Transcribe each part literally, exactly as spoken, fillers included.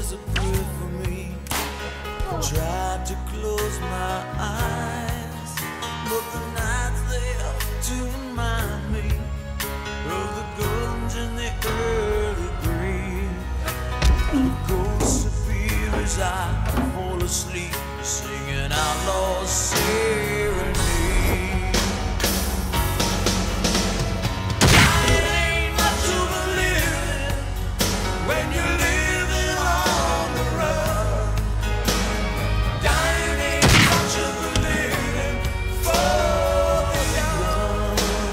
was a prayer for me. I tried to close my eyes, but the night's there to remind me of the guns in the early grave. Ghosts appear as I fall asleep, singing outlaws serenade. When you're living on the run, dying ain't much of a living for the young.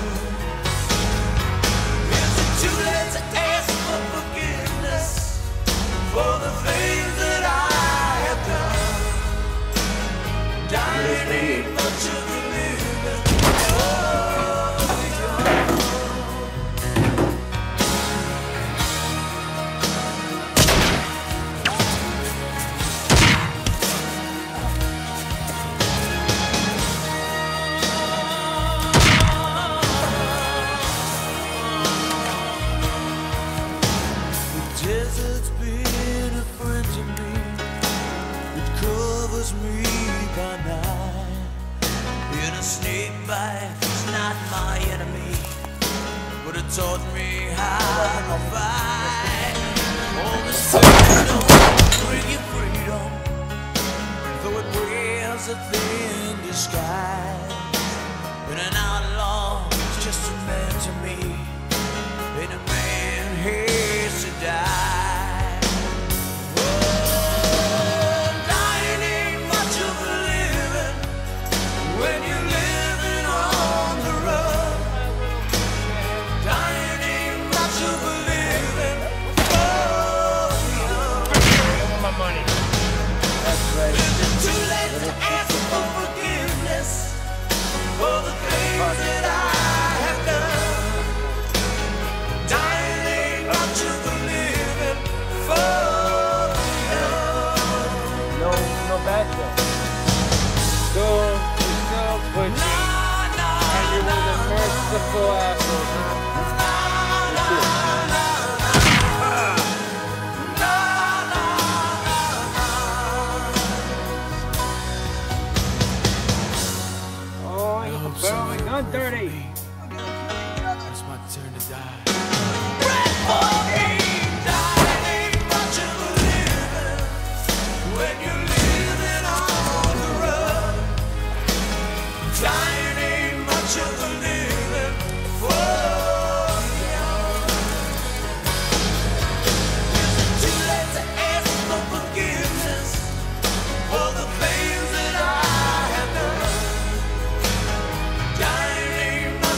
Is it too late to ask for forgiveness for the things that I have done? Dying ain't much of a living for the young. Desert's been a friend to me. It covers me by night. In a snake bite, it's not my enemy, but it taught me how to fight. All this time don't bring you freedom, though it wears a thin disguise. But an outlaw is just a man to me, and a man hates to die. Oh, dying ain't much of a living when you're living on the run. Dying ain't much of a living for the young. I want my money. That's right. Is it too late to ask for forgiveness for the things that I have done? Dying ain't much of a living for the young. No, no bad stuff. Still, you still put you, No, no, and you're one of the merciful assholes, huh? Oh, you're barely done dirty. It's my turn to die. Red fourteen, dying ain't much of a living when you're living on the run. Dying ain't much of a living for the young. Is it too late to ask for forgiveness for the things that I have done? Dying ain't much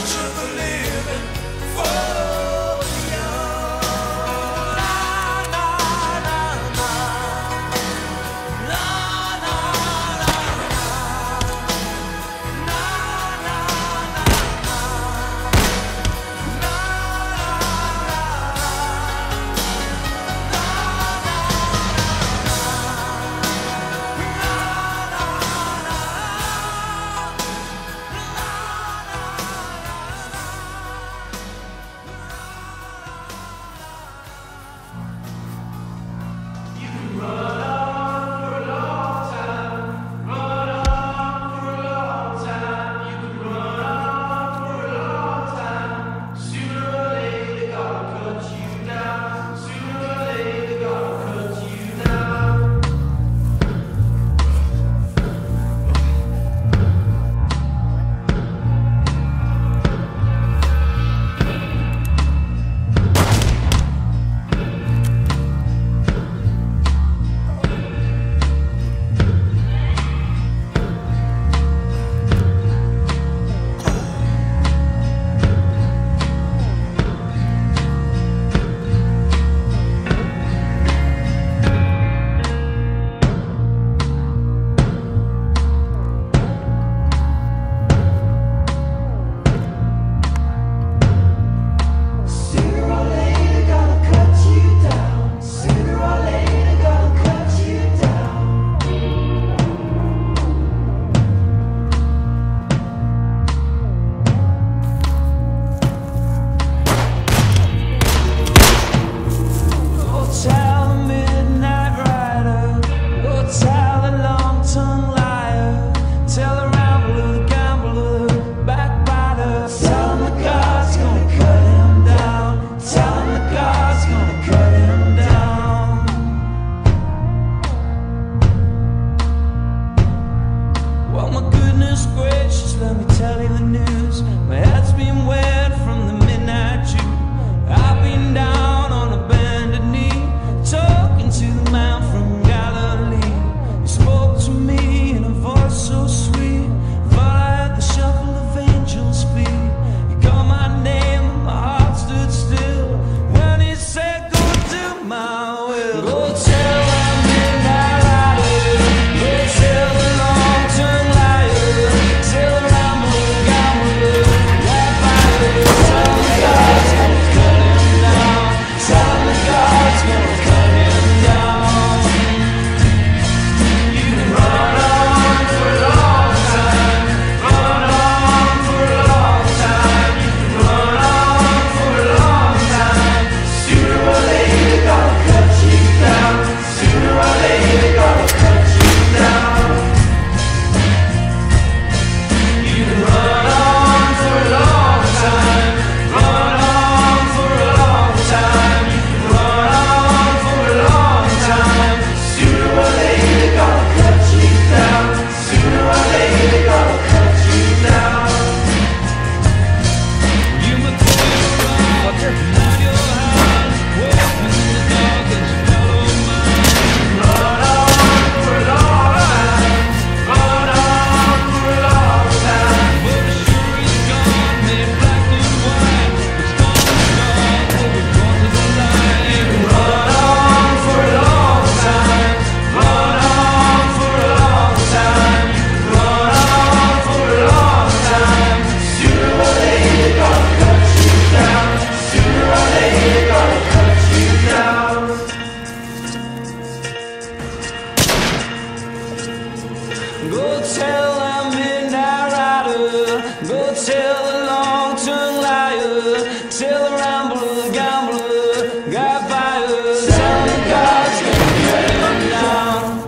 tell the long-tongued liar, tell the rambler, gambler, got fire, tell the God's gonna cut him down.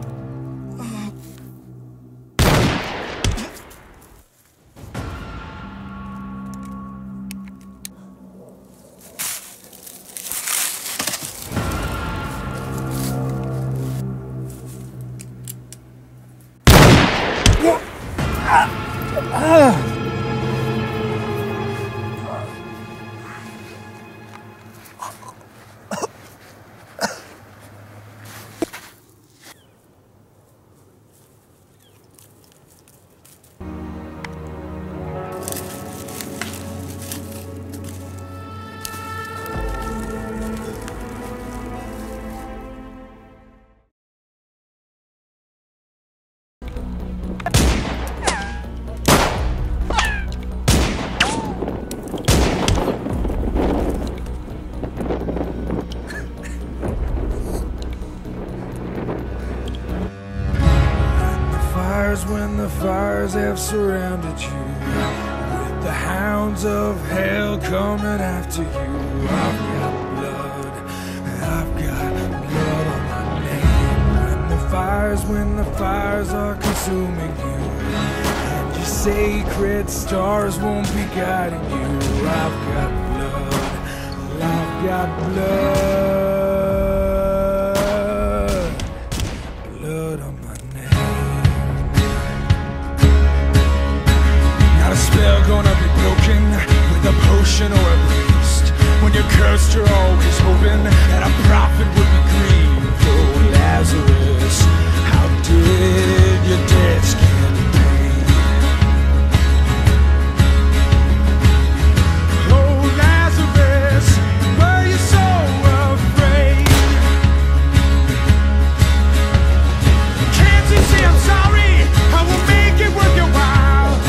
When the fires have surrounded you, with the hounds of hell coming after you, I've got blood, I've got blood on my name. When the fires, when the fires are consuming you, and your sacred stars won't be guiding you, I've got blood, I've got blood. Spell gonna be broken with a potion or a priest. When you're cursed, you're always hoping that a prophet would be grieved. Oh, Lazarus, how did your debts get paid? Oh, Lazarus, were you so afraid? Can't you see I'm sorry? I will make it worth your while.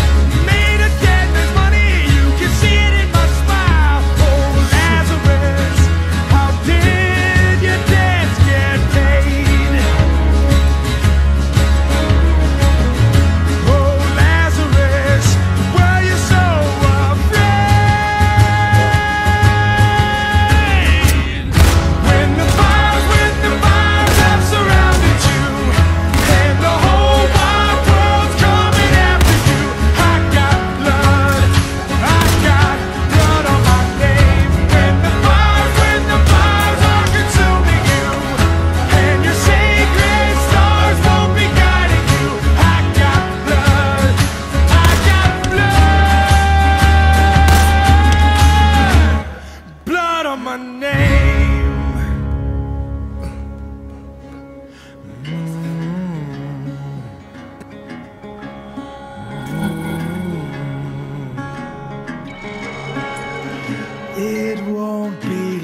It won't be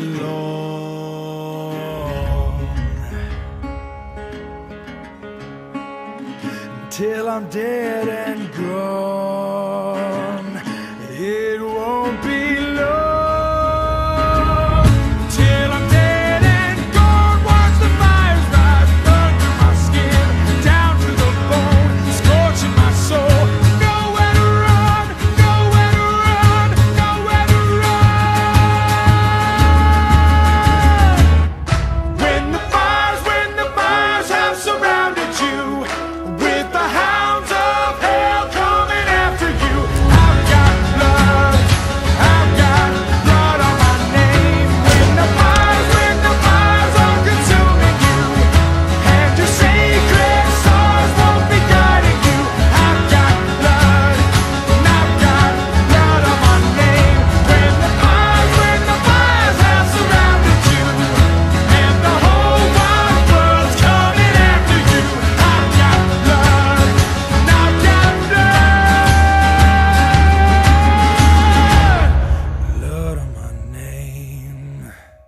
long till I'm dead and gone. It won't be long till I'm dead and gone. Watch the fires rise, burn through my skin, down to the bone, scorching my soul. Nowhere to run, nowhere to run, nowhere to run. When the fires, when the fires have surrounded you, with the hounds of hell coming after you, I've got blood, I've got blood on my name. When the fires, when the fires are consuming you, and your sacred stars won't be guiding you, I've got blood, and I've got blood on my name. When the fires, when the fires have surrounded you, and the whole wide world's coming after you, I've got blood, and I've got blood, blood on my name.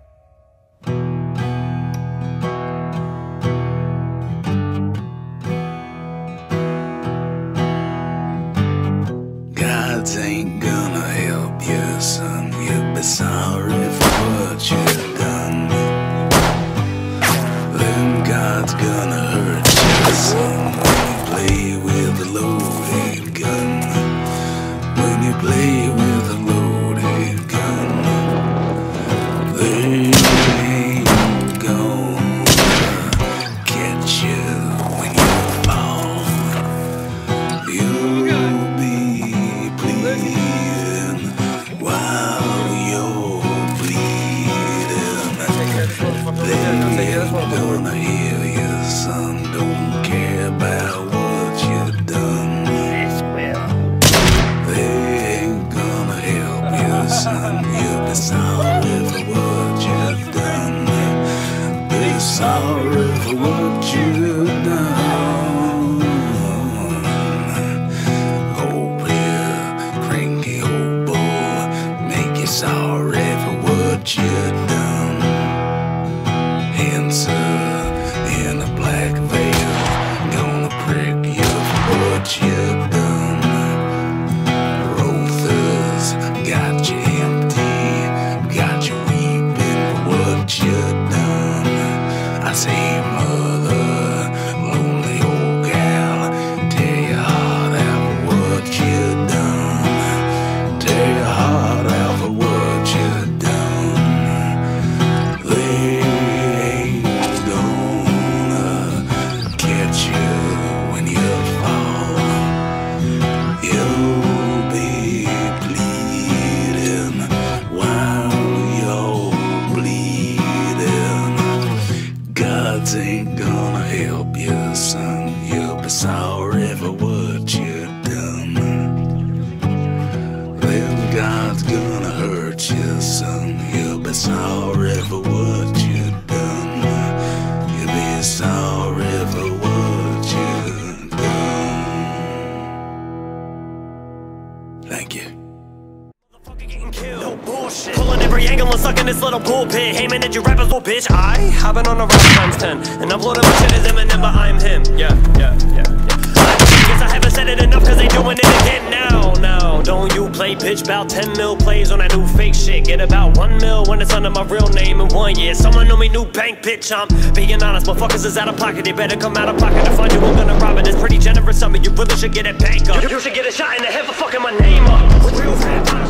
Gods ain't gonna help you, son. You'll be sorry for what you've done. Then God's gonna hurt you, son, when you play with a loaded gun. When you play with a loaded gun. They ain't gonna catch you when you fall. You'll be bleeding while you're bleeding. They ain't gonna hear you, son. Don't care about what you've done. They ain't gonna help you, son. You'll be sorry for what you've done. Be sorry for what you've done. Oh, yeah, cranky old boy, make you sorry for what you've done. Answer in a black veil, gonna prick you for what you've done. Rothers got you empty, got you weeping for what you've done. I say, mother, lonely old gal, tear your heart out for what you've done. Tear your heart out for what you've done. They ain't gonna catch you when you fall. You'll be bleeding while you're bleeding. Gods ain't gonna help you, son. You'll be sorry for what you've done. Then God's gonna hurt you, son. You'll be sorry for what you've done. You'll be sorry for what you've done. Thank you. Getting killed. No bullshit. Pulling every angle and sucking this little pulpit. Aiming at your rappers, little bitch. I have been on a rap times ten. And uploading my shit as Eminem, but I'm him. Yeah, yeah, yeah, yeah. I guess I haven't said it enough cause they doing it again now. Now, don't you play bitch. About ten mil plays on that new fake shit. Get about one mil when it's under my real name in one year. Someone know me new bank bitch. I'm being honest, motherfuckers is out of pocket. They better come out of pocket to find you. I'm gonna rob it. It's pretty generous of me. You really should get it bank up. You, you should get a shot in the head for fucking my name up. Real rap.